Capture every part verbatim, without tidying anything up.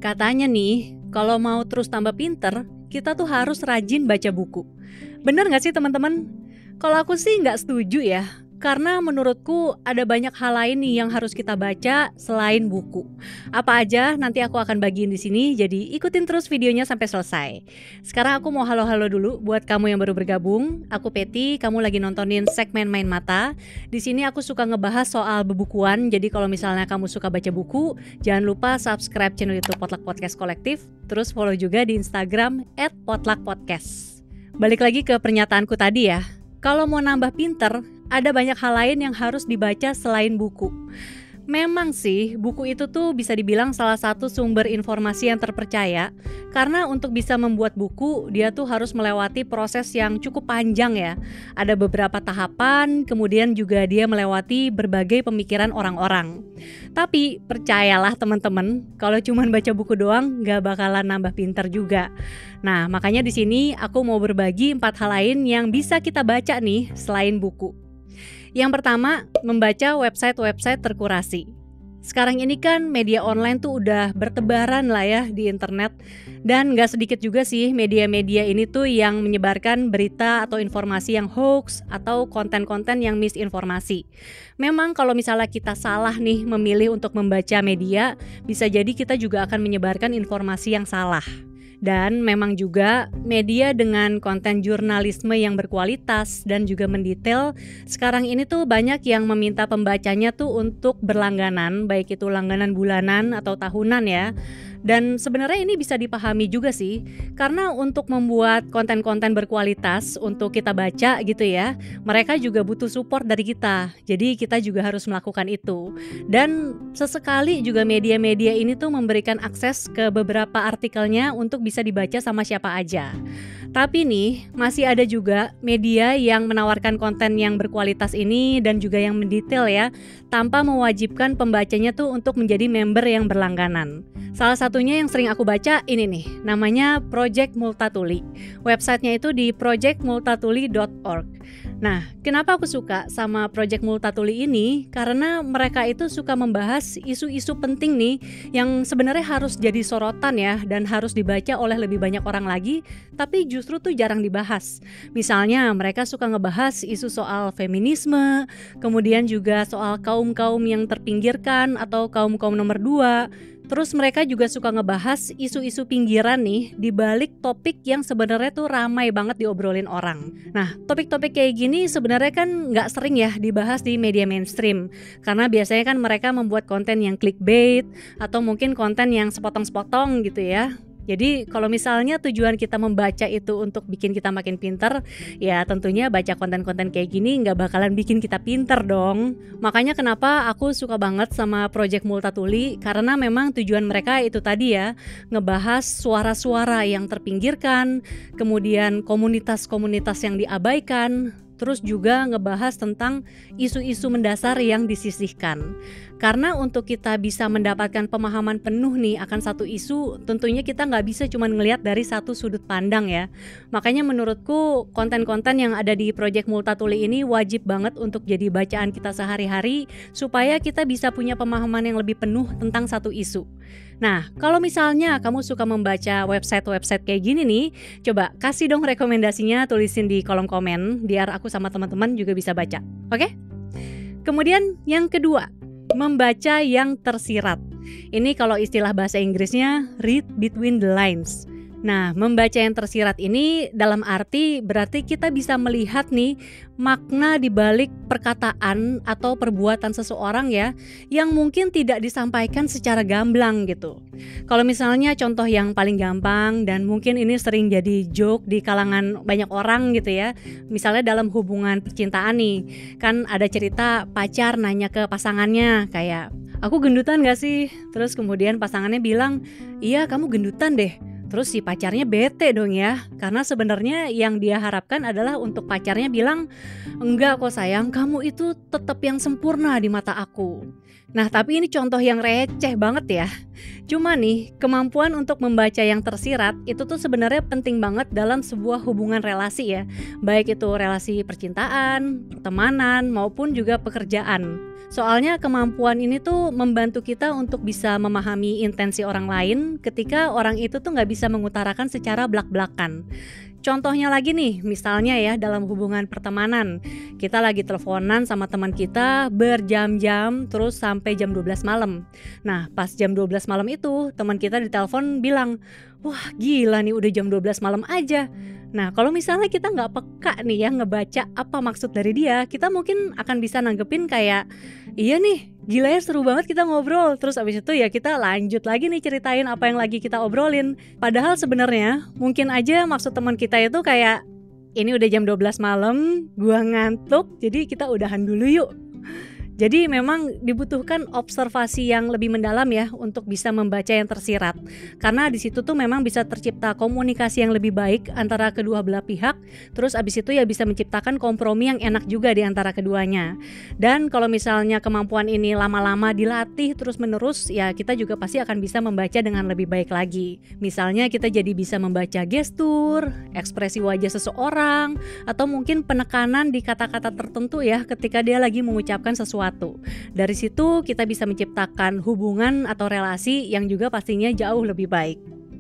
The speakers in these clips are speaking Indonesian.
Katanya nih, kalau mau terus tambah pinter, kita tuh harus rajin baca buku. Bener gak sih teman-teman? Kalau aku sih nggak setuju ya, karena menurutku ada banyak hal lain nih yang harus kita baca selain buku. Apa aja nanti aku akan bagiin di sini, jadi ikutin terus videonya sampai selesai. Sekarang aku mau halo-halo dulu buat kamu yang baru bergabung. Aku Peti, kamu lagi nontonin segmen Main Mata. Di sini aku suka ngebahas soal bebukuan, jadi kalau misalnya kamu suka baca buku, jangan lupa subscribe channel YouTube Potluck Podcast Kolektif, terus follow juga di Instagram et potluck podcast. Balik lagi ke pernyataanku tadi ya. Kalau mau nambah pinter, ada banyak hal lain yang harus dibaca selain buku. Memang sih, buku itu tuh bisa dibilang salah satu sumber informasi yang terpercaya, karena untuk bisa membuat buku, dia tuh harus melewati proses yang cukup panjang ya. Ada beberapa tahapan, kemudian juga dia melewati berbagai pemikiran orang-orang. Tapi percayalah teman-teman, kalau cuma baca buku doang, gak bakalan nambah pinter juga. Nah, makanya di sini aku mau berbagi empat hal lain yang bisa kita baca nih selain buku. Yang pertama, membaca website-website terkurasi. Sekarang ini kan media online tuh udah bertebaran lah ya di internet. Dan gak sedikit juga sih media-media ini tuh yang menyebarkan berita atau informasi yang hoax atau konten-konten yang misinformasi. Memang kalau misalnya kita salah nih memilih untuk membaca media, bisa jadi kita juga akan menyebarkan informasi yang salah. Dan memang juga media dengan konten jurnalisme yang berkualitas dan juga mendetail, sekarang ini tuh banyak yang meminta pembacanya tuh untuk berlangganan, baik itu langganan bulanan atau tahunan ya. Dan sebenarnya ini bisa dipahami juga sih, karena untuk membuat konten-konten berkualitas untuk kita baca gitu ya, mereka juga butuh support dari kita. Jadi kita juga harus melakukan itu. Dan sesekali juga media-media ini tuh memberikan akses ke beberapa artikelnya untuk bisa dibaca sama siapa aja. Tapi nih, masih ada juga media yang menawarkan konten yang berkualitas ini dan juga yang mendetail ya, tanpa mewajibkan pembacanya tuh untuk menjadi member yang berlangganan. Salah satunya yang sering aku baca ini nih, namanya Project Multatuli. Websitenya itu di project multatuli dot org. Nah, kenapa aku suka sama Project Multatuli ini? Karena mereka itu suka membahas isu-isu penting nih yang sebenarnya harus jadi sorotan ya dan harus dibaca oleh lebih banyak orang lagi, tapi justru tuh jarang dibahas. Misalnya mereka suka ngebahas isu soal feminisme, kemudian juga soal kaum-kaum yang terpinggirkan atau kaum-kaum nomor dua. Terus mereka juga suka ngebahas isu-isu pinggiran nih di balik topik yang sebenarnya tuh ramai banget diobrolin orang. Nah, topik-topik kayak gini sebenarnya kan nggak sering ya dibahas di media mainstream. Karena biasanya kan mereka membuat konten yang clickbait atau mungkin konten yang sepotong-sepotong gitu ya. Jadi kalau misalnya tujuan kita membaca itu untuk bikin kita makin pinter, ya tentunya baca konten-konten kayak gini nggak bakalan bikin kita pinter dong. Makanya kenapa aku suka banget sama Project Multatuli, karena memang tujuan mereka itu tadi ya, ngebahas suara-suara yang terpinggirkan, kemudian komunitas-komunitas yang diabaikan, terus juga ngebahas tentang isu-isu mendasar yang disisihkan. Karena untuk kita bisa mendapatkan pemahaman penuh nih akan satu isu, tentunya kita nggak bisa cuma ngelihat dari satu sudut pandang ya. Makanya menurutku konten-konten yang ada di Project Multatuli ini wajib banget untuk jadi bacaan kita sehari-hari, supaya kita bisa punya pemahaman yang lebih penuh tentang satu isu. Nah, kalau misalnya kamu suka membaca website-website kayak gini nih, coba kasih dong rekomendasinya, tulisin di kolom komen biar aku sama teman-teman juga bisa baca. Oke? Kemudian yang kedua, membaca yang tersirat. Ini kalau istilah bahasa Inggrisnya read between the lines. Nah, membaca yang tersirat ini dalam arti berarti kita bisa melihat nih makna di balik perkataan atau perbuatan seseorang ya, yang mungkin tidak disampaikan secara gamblang gitu. Kalau misalnya contoh yang paling gampang dan mungkin ini sering jadi joke di kalangan banyak orang gitu ya. Misalnya dalam hubungan percintaan nih, kan ada cerita pacar nanya ke pasangannya kayak, "Aku gendutan gak sih?" Terus kemudian pasangannya bilang, "Iya, kamu gendutan deh." Terus si pacarnya bete dong ya, karena sebenarnya yang dia harapkan adalah untuk pacarnya bilang, "Enggak kok sayang, kamu itu tetap yang sempurna di mata aku." Nah, tapi ini contoh yang receh banget ya. Cuma nih, kemampuan untuk membaca yang tersirat itu tuh sebenarnya penting banget dalam sebuah hubungan relasi ya. Baik itu relasi percintaan, pertemanan, maupun juga pekerjaan. Soalnya kemampuan ini tuh membantu kita untuk bisa memahami intensi orang lain ketika orang itu tuh nggak bisa mengutarakan secara blak-blakan. Contohnya lagi nih, misalnya ya dalam hubungan pertemanan, kita lagi teleponan sama teman kita berjam-jam terus sampai jam dua belas malam. Nah, pas jam dua belas malam itu teman kita ditelepon bilang, "Wah, gila nih udah jam dua belas malam aja." Nah, kalau misalnya kita nggak peka nih ya ngebaca apa maksud dari dia, kita mungkin akan bisa nanggepin kayak, "Iya nih, gila ya seru banget kita ngobrol." Terus abis itu ya kita lanjut lagi nih ceritain apa yang lagi kita obrolin. Padahal sebenarnya mungkin aja maksud teman kita itu kayak, "Ini udah jam dua belas malam, gua ngantuk, jadi kita udahan dulu yuk." Jadi memang dibutuhkan observasi yang lebih mendalam ya untuk bisa membaca yang tersirat. Karena di situ tuh memang bisa tercipta komunikasi yang lebih baik antara kedua belah pihak. Terus abis itu ya bisa menciptakan kompromi yang enak juga di antara keduanya. Dan kalau misalnya kemampuan ini lama-lama dilatih terus-menerus, ya kita juga pasti akan bisa membaca dengan lebih baik lagi. Misalnya kita jadi bisa membaca gestur, ekspresi wajah seseorang, atau mungkin penekanan di kata-kata tertentu ya ketika dia lagi mengucapkan sesuatu. Dari situ kita bisa menciptakan hubungan atau relasi yang juga pastinya jauh lebih baik.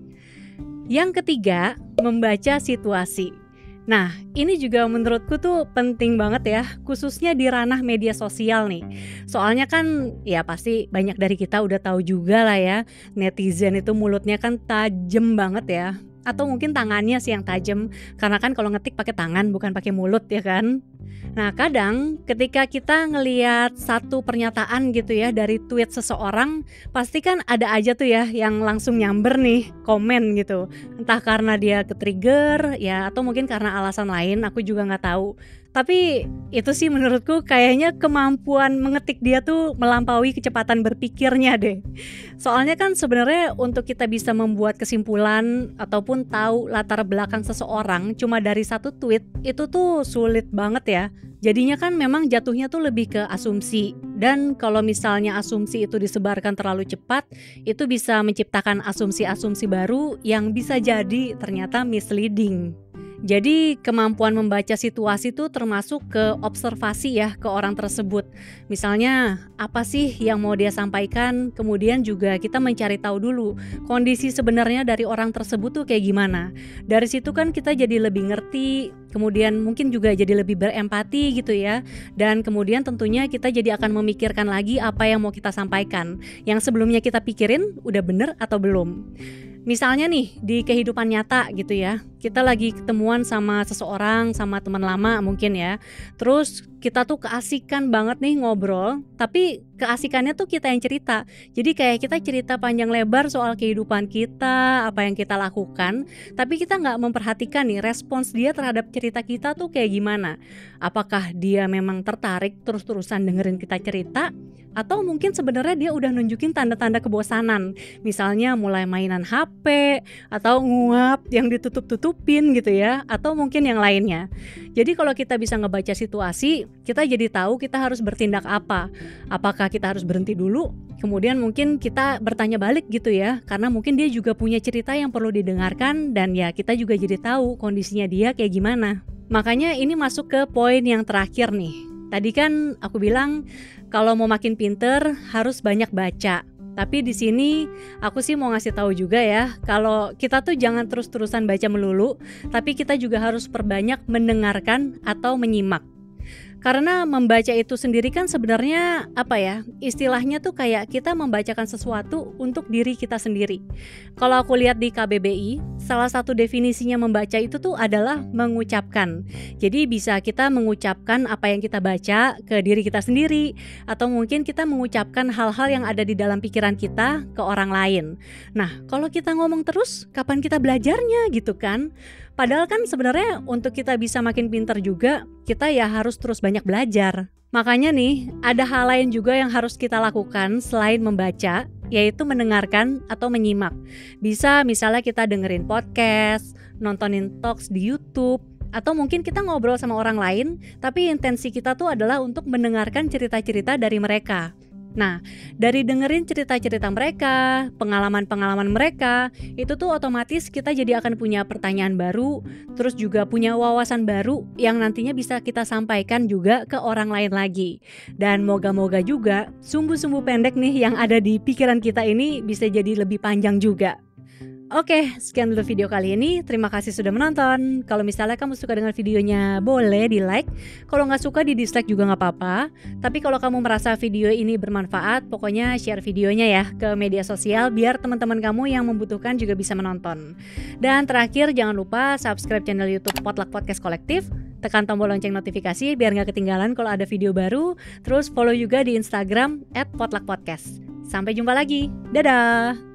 Yang ketiga, membaca situasi. Nah, ini juga menurutku tuh penting banget ya, khususnya di ranah media sosial nih. Soalnya kan ya pasti banyak dari kita udah tahu juga lah ya, netizen itu mulutnya kan tajem banget ya. Atau mungkin tangannya sih yang tajam, karena kan kalau ngetik pakai tangan bukan pakai mulut ya kan. Nah, kadang ketika kita ngelihat satu pernyataan gitu ya dari tweet seseorang, pasti kan ada aja tuh ya yang langsung nyamber nih komen gitu. Entah karena dia ke-trigger ya, atau mungkin karena alasan lain, aku juga nggak tahu. Tapi itu sih menurutku kayaknya kemampuan mengetik dia tuh melampaui kecepatan berpikirnya deh. Soalnya kan sebenarnya untuk kita bisa membuat kesimpulan ataupun tahu latar belakang seseorang cuma dari satu tweet itu tuh sulit banget ya. Jadinya kan memang jatuhnya tuh lebih ke asumsi. Dan kalau misalnya asumsi itu disebarkan terlalu cepat, itu bisa menciptakan asumsi-asumsi baru yang bisa jadi ternyata misleading. Jadi kemampuan membaca situasi itu termasuk ke observasi ya ke orang tersebut. Misalnya apa sih yang mau dia sampaikan, kemudian juga kita mencari tahu dulu kondisi sebenarnya dari orang tersebut tuh kayak gimana. Dari situ kan kita jadi lebih ngerti, kemudian mungkin juga jadi lebih berempati gitu ya. Dan kemudian tentunya kita jadi akan memikirkan lagi apa yang mau kita sampaikan. Yang sebelumnya kita pikirin udah bener atau belum. Misalnya nih di kehidupan nyata gitu ya, kita lagi ketemuan sama seseorang, sama teman lama mungkin ya. Terus kita tuh keasikan banget nih ngobrol, tapi keasikannya tuh kita yang cerita. Jadi kayak kita cerita panjang lebar soal kehidupan kita, apa yang kita lakukan, tapi kita nggak memperhatikan nih respons dia terhadap cerita kita tuh kayak gimana. Apakah dia memang tertarik terus-terusan dengerin kita cerita, atau mungkin sebenarnya dia udah nunjukin tanda-tanda kebosanan. Misalnya mulai mainan H P, atau nguap yang ditutup-tutupin gitu ya, atau mungkin yang lainnya. Jadi kalau kita bisa ngebaca situasi, kita jadi tahu kita harus bertindak apa. Apakah kita harus berhenti dulu, kemudian mungkin kita bertanya balik gitu ya, karena mungkin dia juga punya cerita yang perlu didengarkan, dan ya kita juga jadi tahu kondisinya dia kayak gimana. Makanya ini masuk ke poin yang terakhir nih. Tadi kan aku bilang kalau mau makin pinter harus banyak baca. Tapi di sini aku sih mau ngasih tahu juga ya, kalau kita tuh jangan terus-terusan baca melulu, tapi kita juga harus perbanyak mendengarkan atau menyimak. Karena membaca itu sendiri kan sebenarnya apa ya, istilahnya tuh kayak kita membacakan sesuatu untuk diri kita sendiri. Kalau aku lihat di K B B I, salah satu definisinya membaca itu tuh adalah mengucapkan. Jadi bisa kita mengucapkan apa yang kita baca ke diri kita sendiri, atau mungkin kita mengucapkan hal-hal yang ada di dalam pikiran kita ke orang lain. Nah, kalau kita ngomong terus, kapan kita belajarnya gitu kan? Padahal kan sebenarnya untuk kita bisa makin pintar juga, kita ya harus terus banyak belajar. Makanya nih, ada hal lain juga yang harus kita lakukan selain membaca, yaitu mendengarkan atau menyimak. Bisa misalnya kita dengerin podcast, nontonin talks di YouTube, atau mungkin kita ngobrol sama orang lain, tapi intensi kita tuh adalah untuk mendengarkan cerita-cerita dari mereka. Nah, dari dengerin cerita-cerita mereka, pengalaman-pengalaman mereka, itu tuh otomatis kita jadi akan punya pertanyaan baru, terus juga punya wawasan baru yang nantinya bisa kita sampaikan juga ke orang lain lagi. Dan moga-moga juga sumbu-sumbu pendek nih yang ada di pikiran kita ini bisa jadi lebih panjang juga. Oke, sekian dulu video kali ini. Terima kasih sudah menonton. Kalau misalnya kamu suka dengan videonya, boleh di like. Kalau nggak suka, di dislike juga nggak apa-apa. Tapi kalau kamu merasa video ini bermanfaat, pokoknya share videonya ya ke media sosial biar teman-teman kamu yang membutuhkan juga bisa menonton. Dan terakhir, jangan lupa subscribe channel YouTube Potluck Podcast Kolektif. Tekan tombol lonceng notifikasi biar nggak ketinggalan kalau ada video baru. Terus follow juga di Instagram at potluck podcast. Sampai jumpa lagi. Dadah!